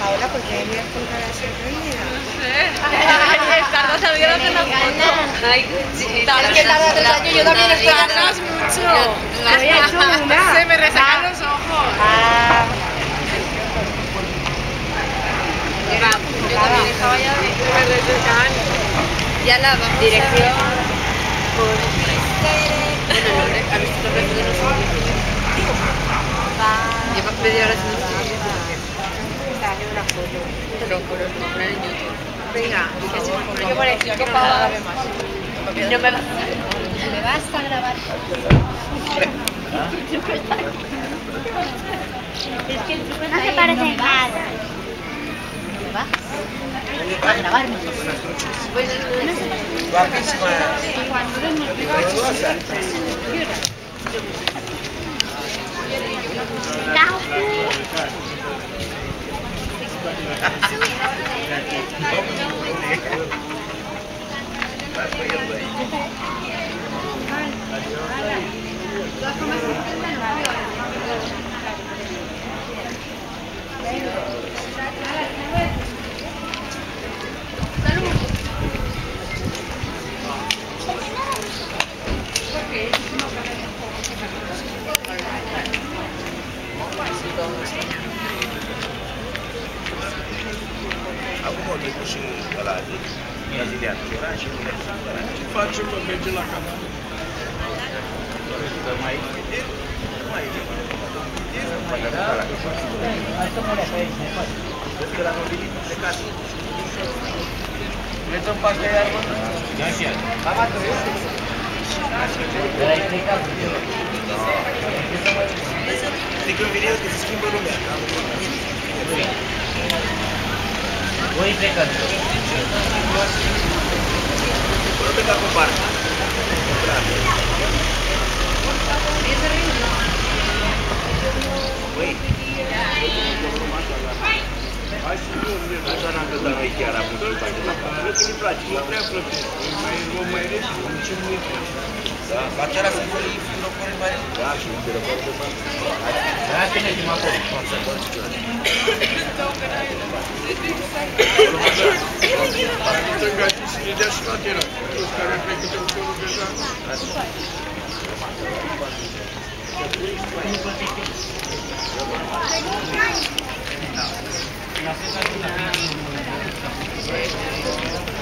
Paola, ¿por qué venías con cara de sorprendida? No sé. Ricardo se vio hacer una foto. Ay, sí. Es que tarda 3 años, yo también estoy Tardas mucho. Yo he hecho una. Se me resacan los ojos. Ah. Yo también estaba ya de me resacan. Ya la vamos Dirección. Bueno, el nombre, ¿has visto el nombre de nosotros? Llevas media hora haciendo Dale una foto. pero por poner en YouTube. Venga, hay que poner 5 para grabarme más. No me vas a grabar. Es que el truco No se parece nada. ¿Me vas a grabarme? Guapísima. Acum o trecut și ăla brazilian. Ce facem, mă, merge la canal? Mai Vezi că l-am mobilit plecat. Vreți să-mi faci de iarbă? Știi când vine el că se schimbă lumea. Voi plecați. Până pleca cu partea. Băi, Hai să nu merg. așa n-am crezut noi chiar acum să faci de la canal. Cred că îi place. Nu prea plăcut. Mai rece, ce nu e plăcut. Da, bateara sunt fără filocori mai... Da, și un filocori de bani. Da, ce ne-ai acolo? Să faci ce Nu te îngaji să ne dea și lateral. Toți care plecă de ușorul deja. La